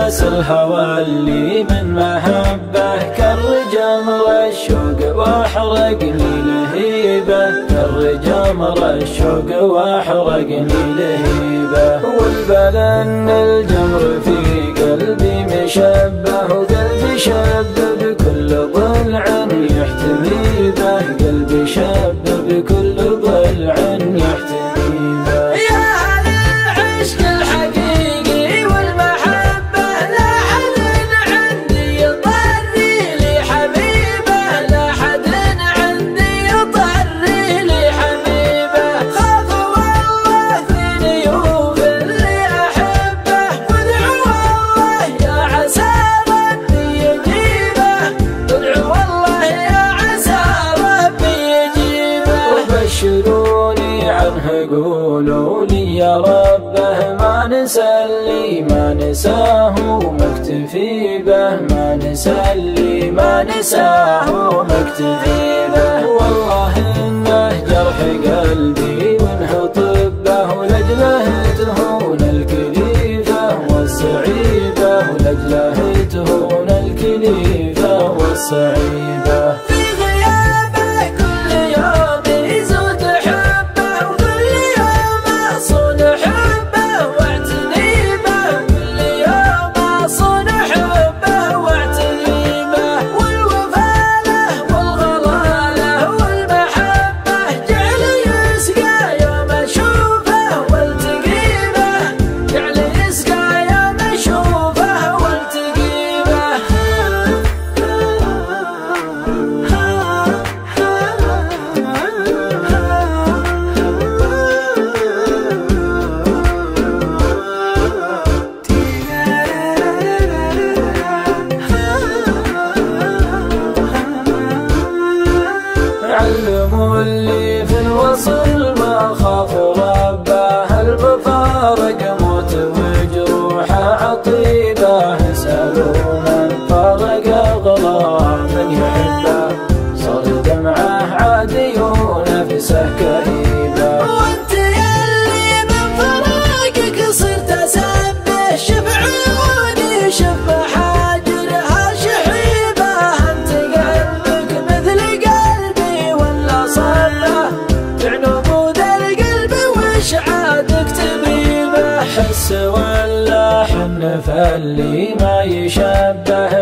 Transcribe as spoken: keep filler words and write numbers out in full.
ناس الهوى اللي من محبه كر جمر الشوق واحرقني لهيبه، كر جمر الشوق واحرقني لهيبه. والبلا ان الجمر في قلبي مشبه، وقلبي شب بكل ضلع يحتمي به، قلبي شب بكل ضلع يحتمي به. يا أهل العشق الحقيقي والمحبة، لا حد عندي يطري لي حبيبه، لا حد عندي يطري لي حبيبه. خاف والله في ضيوف اللي أحبه، وادعوا والله يا عسى ربي يجيبه، ادعوا والله يا عسى ربي يجيبه. وبشروني عنه قولوا لي يا ربه ما نسلي ما نساه مكتفي به، ما نسلي ما نساه مكتفي به. والله انه جرح قلبي وانه طبه، ولجله تهون الكليفه والصعيبه، ولجله تهون الكليفه والصعيبه. في غيابه كل يوم يزود حبه، وكل يوم أصون حبه واعتني به، كل يوم أصون حبه واعتني به. والوفا له والغلا له والمحبة، جعل يسقى يوم أشوفه والتقي به، جعل يسقى يوم أشوفه والتقي به. علموا اللي في الوصل ما خاف ربه، المفارق موت وجروحه عطيبه. سألوا من فارق اغلى من يحبه، صار دمعه عادي ونفسه كئيبه. وانت يلي من فراقك صرت اسبه، شف عيوني شف محاجرها شحيبه. انت قلبك مثل قلبي ولا صبه، تعنب ذا القلب وش عادك تبيبه. حس ولا حن فاللي ما يشبه،